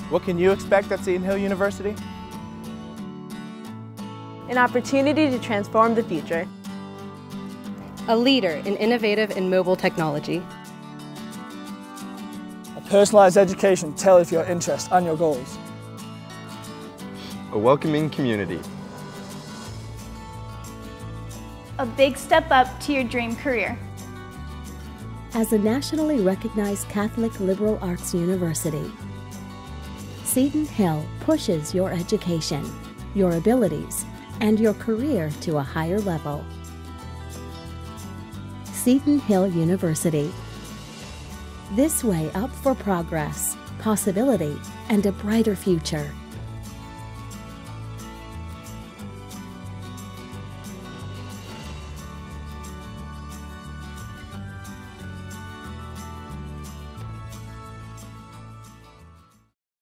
What can you expect at Seton Hill University? An opportunity to transform the future. A leader in innovative and mobile technology. A personalized education tailored for your interests and your goals. A welcoming community. A big step up to your dream career. As a nationally recognized Catholic liberal arts university, Seton Hill pushes your education, your abilities, and your career to a higher level. Seton Hill University. This way up for progress, possibility, and a brighter future.